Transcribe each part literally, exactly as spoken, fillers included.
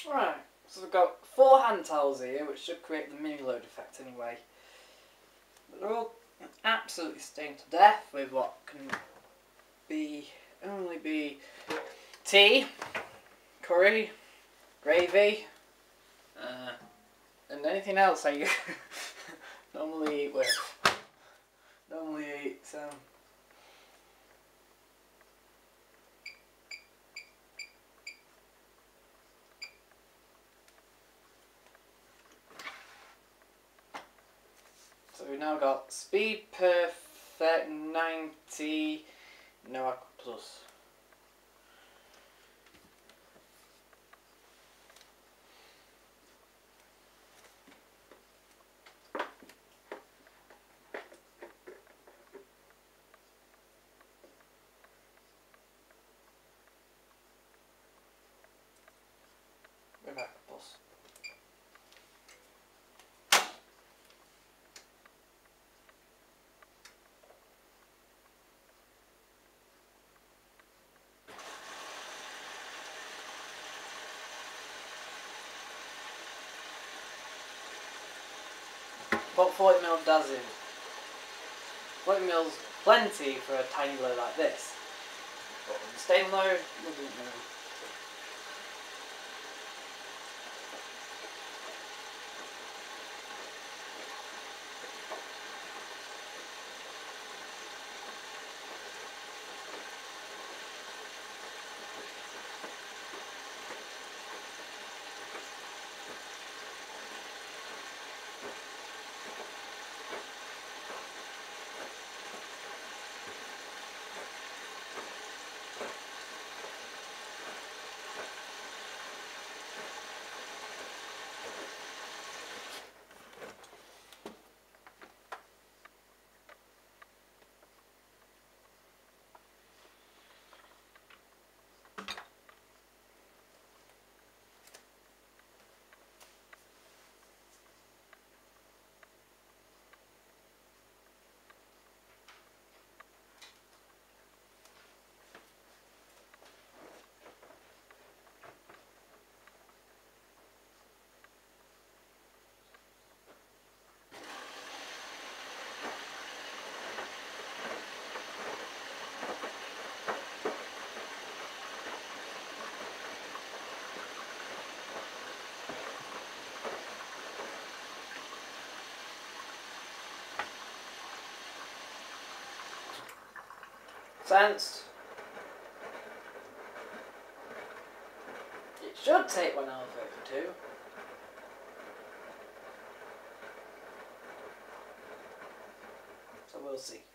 Right, so we've got four hand towels here, which should create the mini load effect anyway. But they're all absolutely stained to death with what can be only be tea, curry, gravy, uh, and anything else I normally eat with. Normally eat um, so we've now got Speed Perfect ninety No Aqua Plus. With Aqua Plus. Put forty mil of Daz in. forty mil's plenty for a tiny load like this. But on the stain load, wouldn't know. Sensed. It should take one hour thirty-two. So we'll see.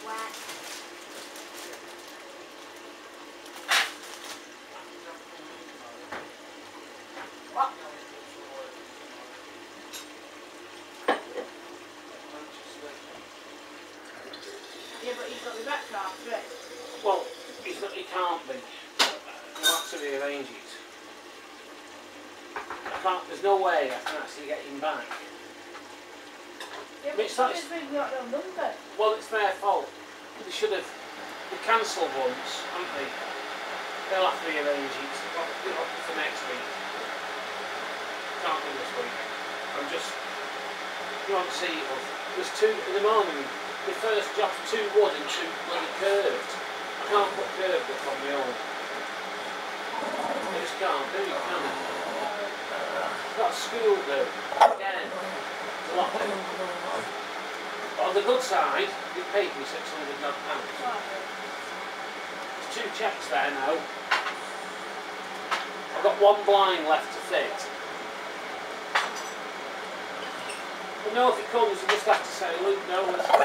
wet. What? Yeah, but he's got to be back for half three. Well, he's not, he can't be. He'll have to rearrange it. I can't, there's no way I can actually get him back. Yeah, but but it's not- it's maybe not done number. Well, it's their fault. They should have, they cancelled once, haven't they? They'll have to rearrange it for next week. Can't do this week. I'm just, you want to see it was, there's two, at the moment, the first job's two wood and two bloody curved. I can't put curved up on my own. I just can't do it, can I? Got a school though, again, it's a lot of it. But on the good side, they paid me six hundred pounds. There's two checks there now. I've got one blind left to fit. But no, if it comes, you just have to say, Luke, no, let's go.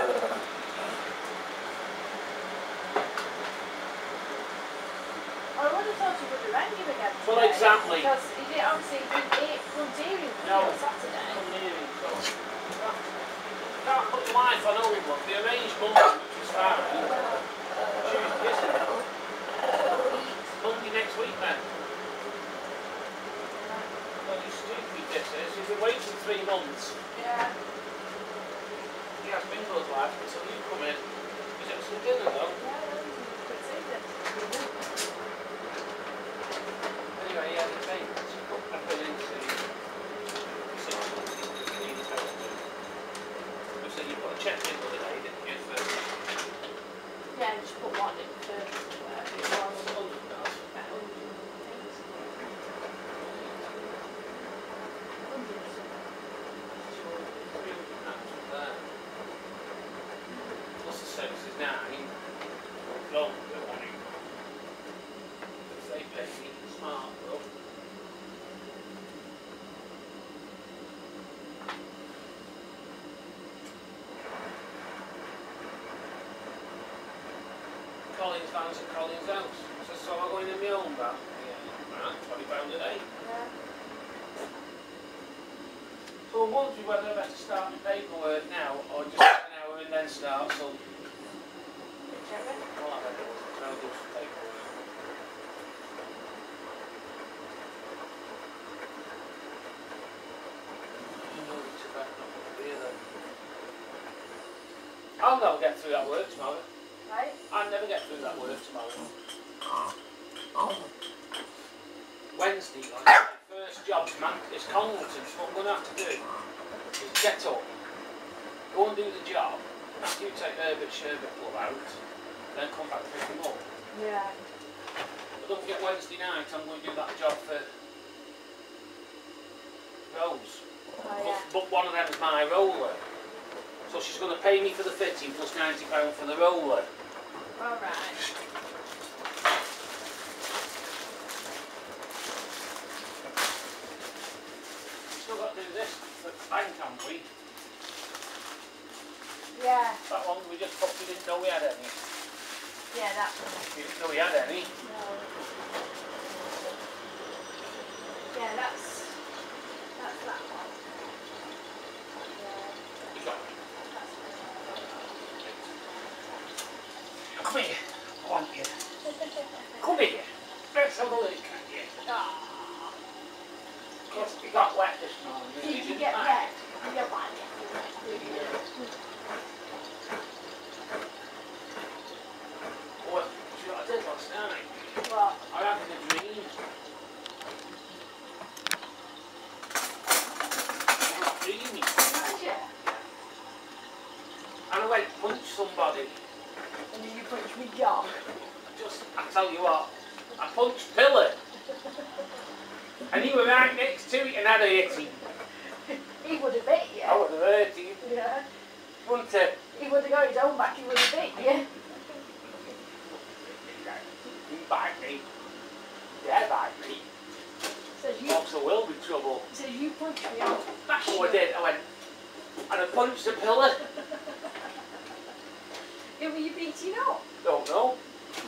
I would have thought you would have rang him again. Well, today, exactly. Because he did obviously he couldn't hear him No. on Saturday. I'm nearly so. Can't put your life on hold, look. The arranged Monday, which is fine. Tuesday, isn't it? Monday next week, then. Bloody stupid this is. You've been waiting three months. Yeah. He has been good life until you come in. Is it some dinner though? Anyway, yeah, the thing. I've been into six months. You need to do. You said you put a check in the other day, didn't you? For Yeah, just put one in for whatever it was. one hundred pounds. About one hundred things. one hundred something. three hundred pounds from there. Plus the service is nine. Don't do money. If they pay me smart, though. Collins vans at Collins house. So, so I'm going in my own van. Yeah, right, twenty pounds a day. Yeah. So I'm wondering whether I better start my paperwork now or just an hour and then start some. Whichever. Well, I don't know. I'll do some paperwork. I'll never get through that work tomorrow. Right? I'll never get through that work tomorrow. Wednesday, like, my first job's man, it's Congleton, so what I'm going to have to do is get up, go and do the job, after you take Herbert Sherbet Club out, then come back and pick them up. Yeah. But don't forget Wednesday night, I'm going to do that job for Rose. Oh, yeah. But, but one of them is my roller. So she's going to pay me for the fitting plus ninety pounds for the roller. Alright. Still got to do this for the bank, haven't we? Yeah. That one we just probably didn't know we had any. Yeah, that one. We didn't know we had any. No. Yeah, that's that's that one. Yeah. You got it. That's Come here. I want you. Come here. Let's have a look at you. oh. Yes, we got wet this morning. Did you didn't get mind. wet? Yeah, why? What? See what I did last night? What? I had a dream. I was dreaming. Did you? And I went punch somebody. And then you punched me John. Just, I tell you what, I punched Pillar. And he was right next to it and had a hit him. He would have bit you. I would have hurt him. Yeah. Wouldn't it? He would have got his own back, he would have bit you. He bite me. Yeah, bite me. Says you, Folks will be trouble. says you punched me, I'll bash Oh, you. I did. I went, and I punched the pillar. Who were you beating up? Don't know.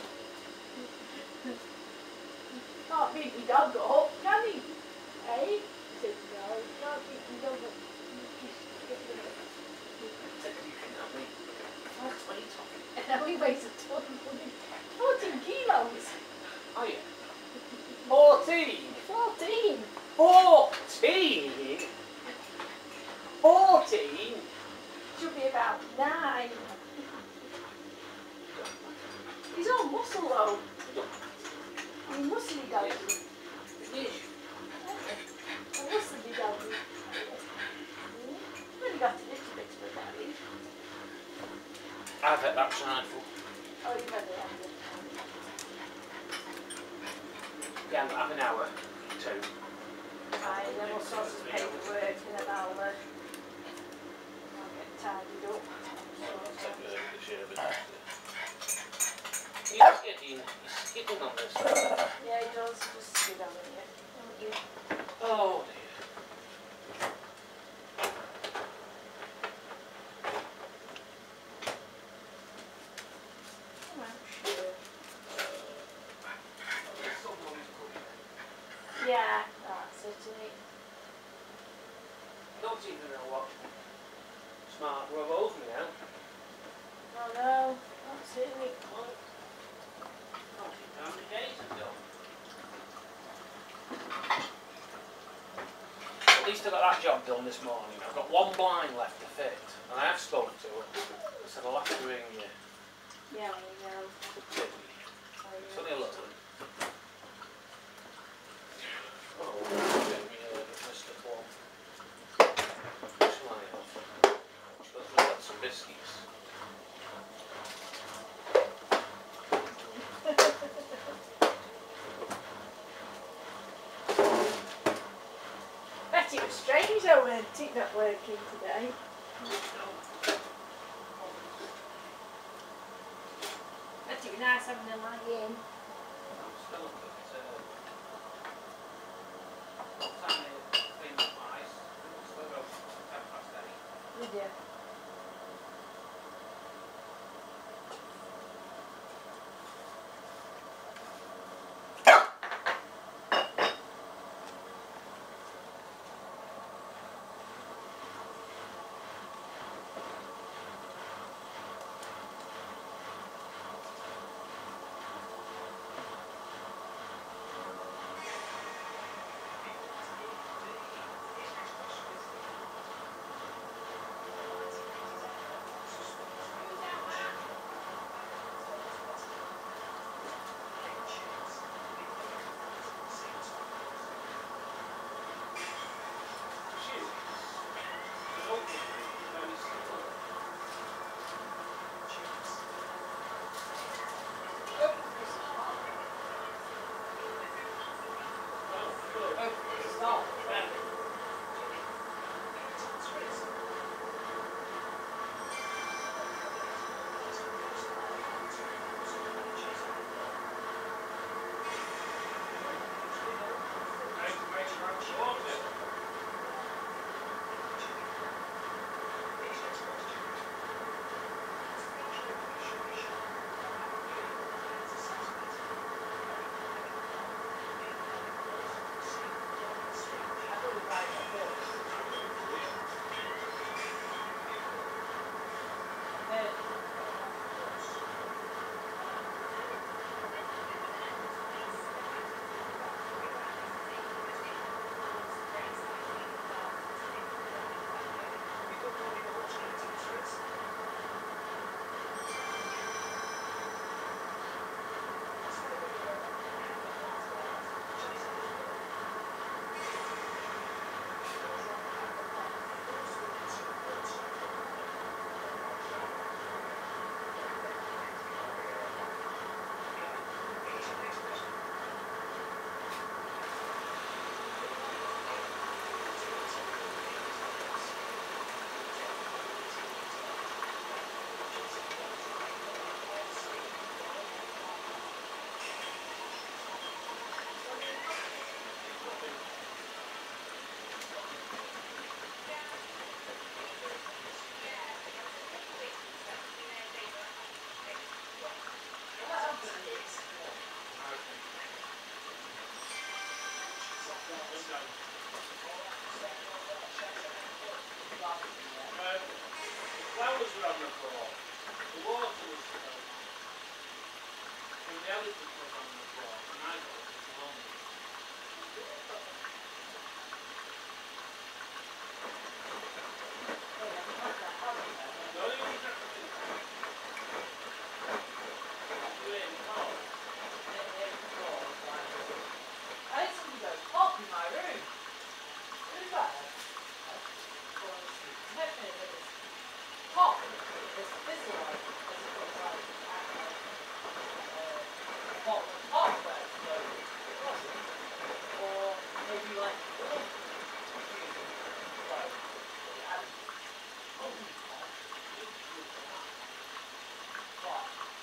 Can't beat your dog up, can he? Eh? Said no, you can't beat your dog up. Just get rid of it. You can have me. That's what you're talking. And now he weighs a ton of bloody fourteen kilos. Oh yeah. Fourteen. Fourteen. Fourteen. Fourteen. Should be about nine. He's all muscle though. I mean, muscly dog. Yeah. A muscly dog. Really got a little bit of a belly. I've had that trifle. Oh, you've had it, haven't you? Yeah, I'm have an hour. Two. Fine, then we'll sort some paperwork and then I'll, uh, I'll get tidied up. He's skidding. He's skidding on this. Yeah, he does. Just sit down in it. Don't you? Oh dear. Oh, I'm sure. Yeah, that's it, isn't it? Don't even know what smart robots me now. Oh no, that's it, isn't it? How many days ago? At least I got that job done this morning. I've got one blind left to fit, and I have spoken to her. I said I'll have to ring you. Yeah, I know. It's only a little one. Oh, get me a Mister Plum. Shall I have? Let's look at some biscuits. Bet it was strange though, weren't it, not working today? Bet it was nice having a lie in. I'm still up at, uh, what time they cleaned up my ice? Still go ten past eight. Did you? the floor. The water was spilled. And the elephant was on the floor. And I got up this morning. The only reason I could think of it really cold. I had somebody go pop in my room. Who's that? Next minute it was pop. This fizzle like as it looks like uh, bottle of pop where it's flowing. It wasn't. Or maybe like oh, well, it had open pop. Pop.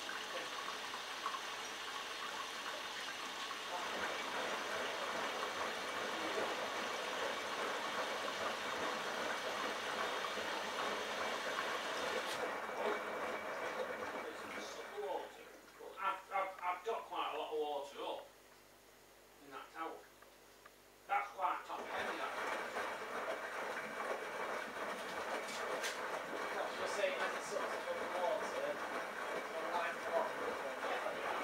I've, I've, I've got quite a lot of water up in that towel. That's quite top heavy, that. What you're saying as it sucks up the water, or line the bottom of the water.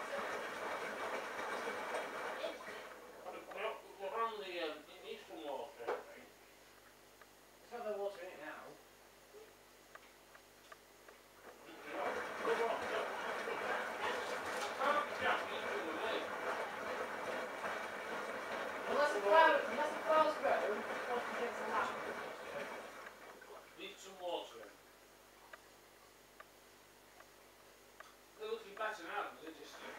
We're, we're on the, um, it needs some water, I think. There's not no water in it now. Unless the flowers, unless the flowers grow, water gets a lot. Need some water in. They're looking better now than they just do.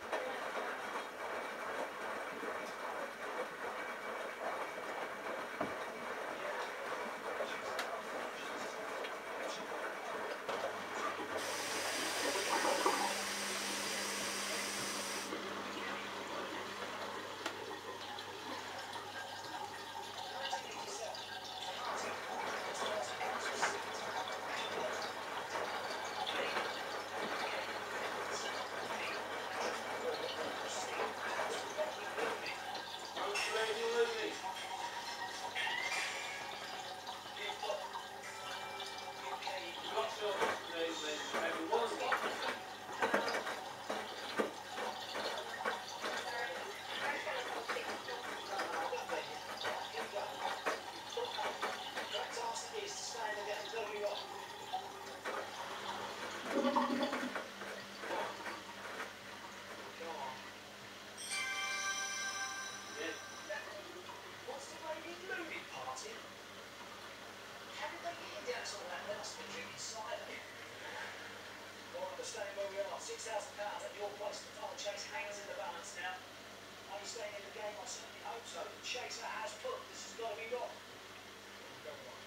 Staying where we are, six thousand pounds at your place. The final chase hangers in the balance now. Are you staying in the game? I certainly hope so. The chaser has put. This has got to be wrong. Go on.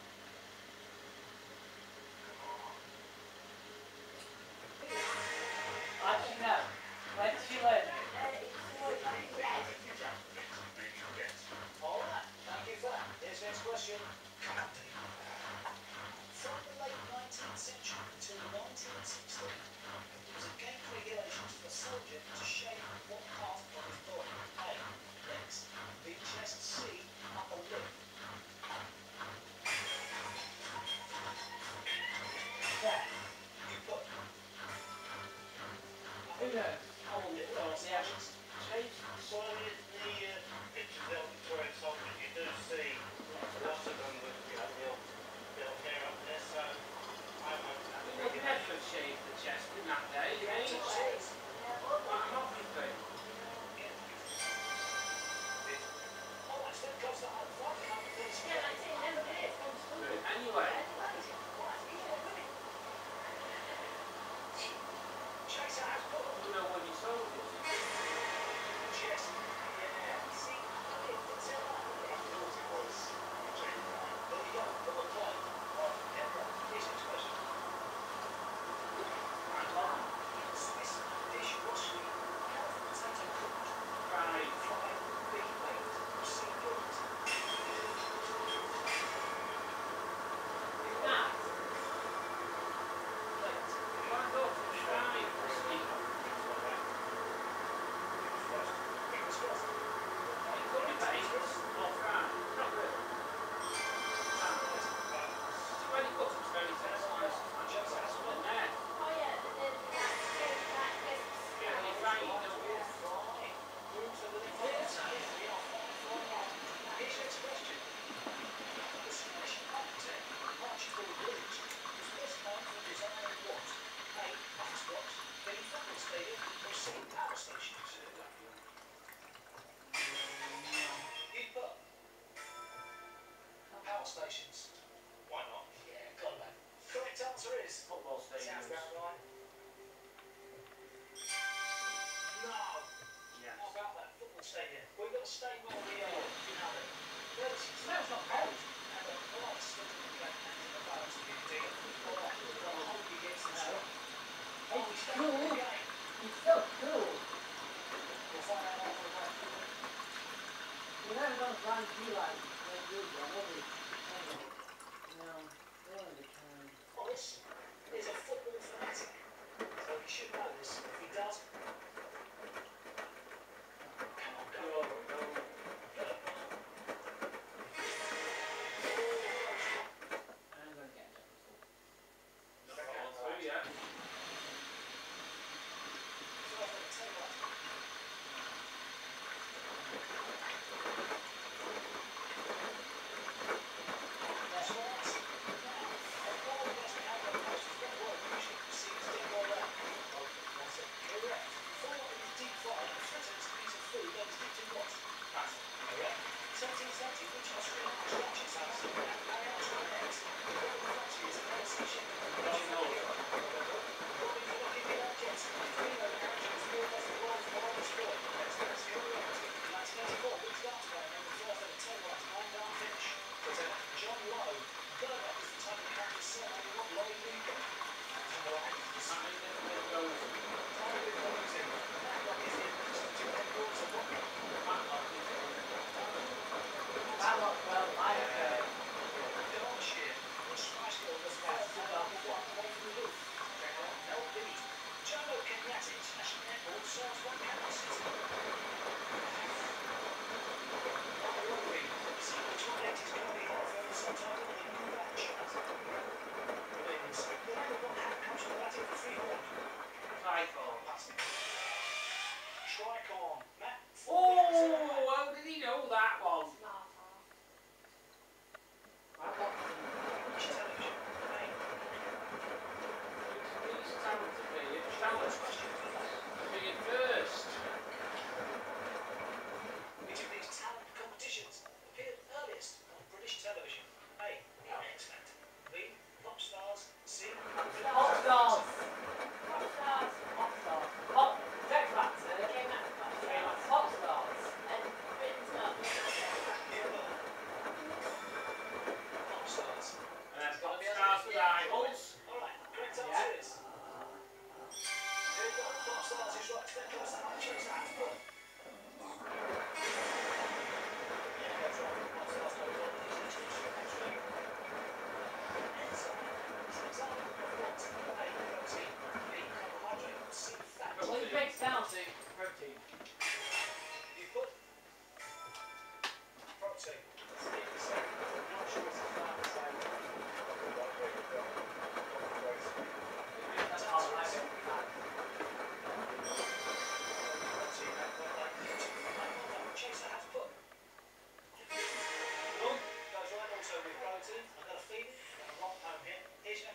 Actually, no. Where did you learn it? All right, thank you for that. Here's the next question. From the late nineteenth century until nineteen sixty, there was a game regulation for a soldier to shave what part of his body? A. Legs. B. Chest. C. Upper lip. Yeah. You put. Who knows? I wonder if that's Yeah. changed. So in the uh, pictures of Victorian soldiers, you do see lots of them with you know, real, real hair up there. So I won't have They to would regulate. never have shaved the chest in that day, You eh? have to choose. Why not, you think? All right, so it goes to home front. Number thirty-seven. Anyway, Chaser has put. you know when you sold it. Chest. Yeah. See, I didn't tell that. There you go. Double play. Right, Emperor. Here's the next question. Swiss dish was sweet. Half potato cooked. Right. Fried. B baked. C cooked.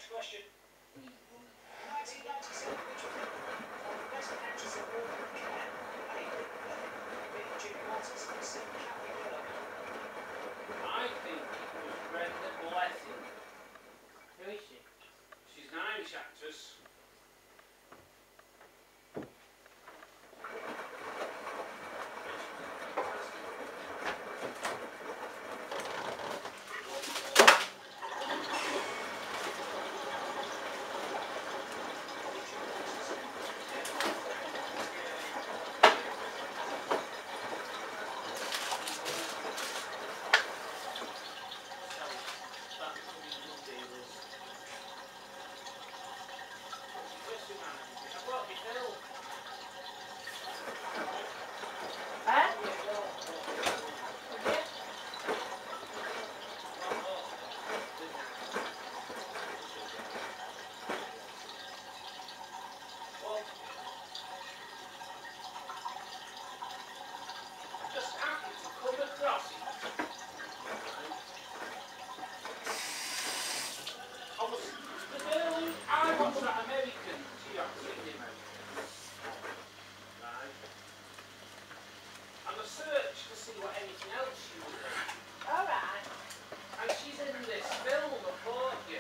Next question. nineteen ninety-seven, which film won the Best Actress Award at Cannes? A. Bette Midler, B. Julie Walters, C. Kathy Miller. I think it was Brenda Blessing. Who is she? She's an Irish actress. Eh? Just happened to come across it. I was the girl who I watched that American. She got seen the American. Right. And I searched to see what anything else she was in. Alright. And she's in this film, I thought you.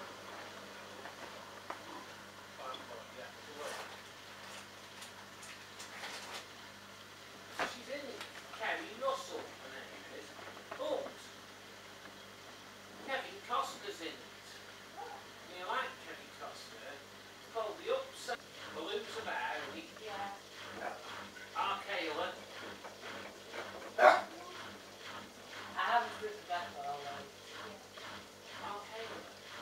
She's in Kerry Russell, her name is. But Kevin Costner's in it. And you like Kevin Costner? It's called The Upside. Balloons of Air, and he, Yeah. Arcala. I haven't written that for all those. Arcala.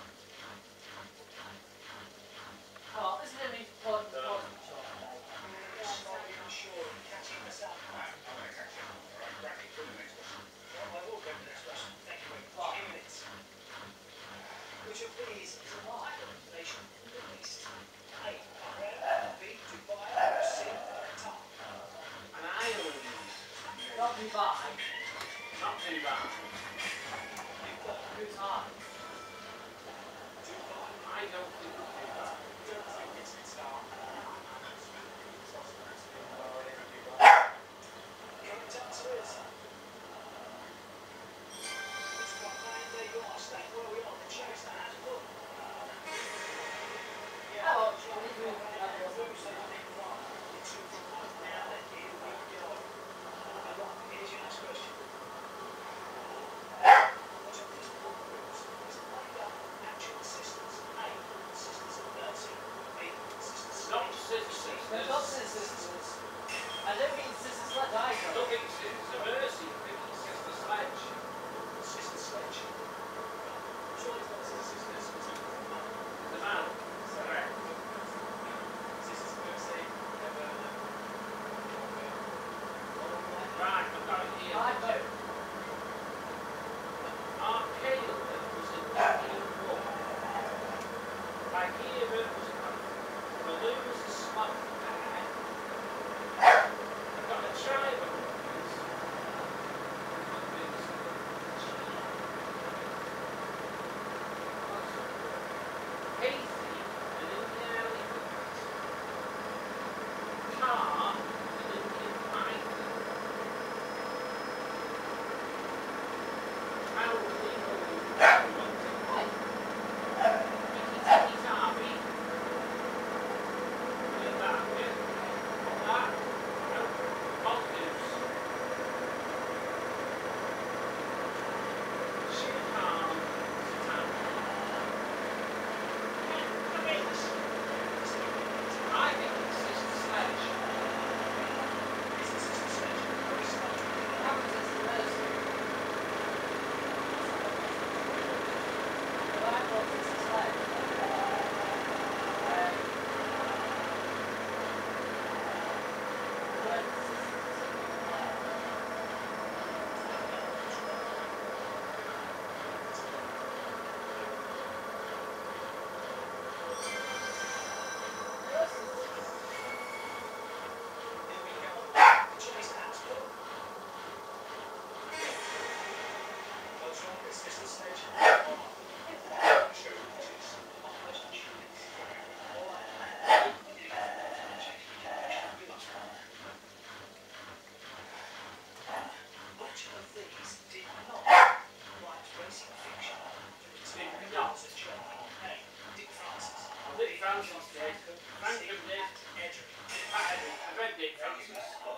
Oh, isn't it important for the short day? Slightly unsure of catching this up. Bracket for the next question. Well, I will go to the next question. Thank you very much. What? Two minutes. Which of these is an island nation in the Middle East? A. Bahrain, B. Dubai, or C. Qatar? An island. Not Dubai. Not too bad. You've got Who's hard? Dubai. I don't think it's too bad. Don't think it's Qatar. Correct answer is. It's Bahrain. There you are. Staying where we are. The chase that has won. Yeah. Oh, It's we do that Two also. from one now. Then here we go. Here's your next question. Which of these four groups is made up of actual sisters? A. Sisters of Mercy. B. Sisters of Not Sledge. sisters. They're not sisters. I don't mean sisters like I I do. don't think it's Sisters of Mercy. I think it's Sister Sledge. Sister Sledge. Surely it's not Sisters of Mercy. It's The man. Correct. Sisters of Mercy. Right, I've got it here. I vote. Arcala was in Indian War. Bagheera was balloons and smoke there. I've got a tribe of ones. Hasty, an Indian elephant. Car, an Indian python. I think it's Sister Sledge. Sister Sledge. Very smart. How was this the mercy? Well, I thought this is like. Um, but Here we go. The chase has won. What's wrong with Sister Sledge? Show which is Francis did. Franklin did. Edric. Pat Edric. I read Nick Francis.